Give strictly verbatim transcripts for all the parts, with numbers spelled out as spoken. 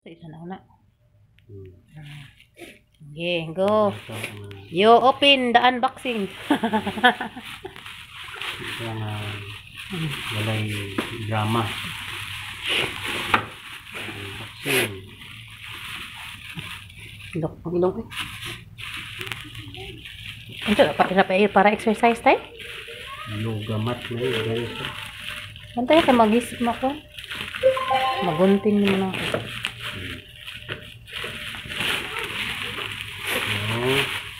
Sa isa na una. Hmm. Okay, go. Ito, um, You open the unboxing. ito ang uh, walay drama. Unboxing. Ilok, ilok eh. Ito, para, para, para exercise tayo. Lugamat na yun, guys. Antay ka mag-isip mo ko. Magunting mo na ako. Oh,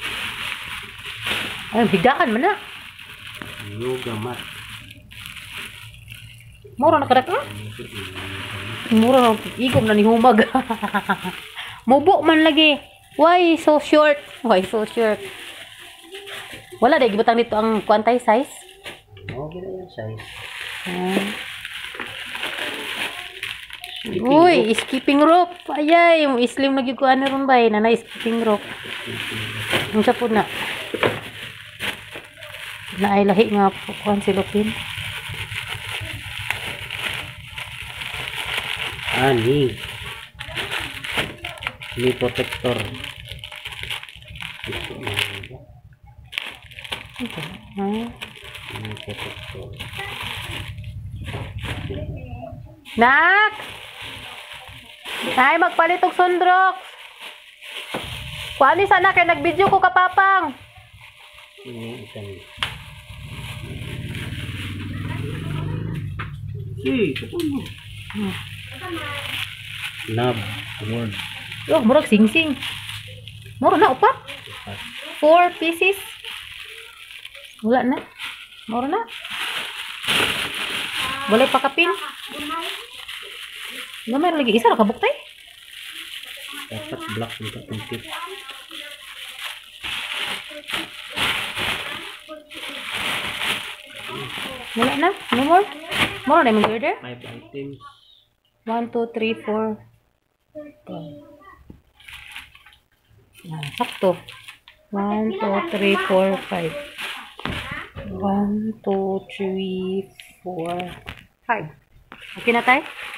Ay, bigdaan mo na. lugamat. Mura na kadak. Mura na. Igom na ni humag. Mubo man lagi. Why so short? Why so short? Wala dahil gibutang dito ang quantay size. Okay na yung size. Hmm. Uy, skipping rope. Ayay, yung islim lagi ko ano ron ba? Nanay skipping rope. Ang po na. Na ay lahi nga po kuhan si Lupin. Ani. Ni protector. Ha? Ni protector. Nak! Ay, magpalit og sundrok. Kuani sana kay nag-video ko kapapang. Ini ikan. Si, kapuno. Nab, word. Yo, murag sing-sing. Mura na upat. Four pieces. Wala na. Mura na. Boleh pakapin. Gamay lagi isa ra kabuktay. Dapat black untuk tungkit. Wala na. No more. Mura na yung order. Five items. One, two, three, four. Yan, sakto. One, two, three, four, five. One, two, three, four, five. Okay na tayo?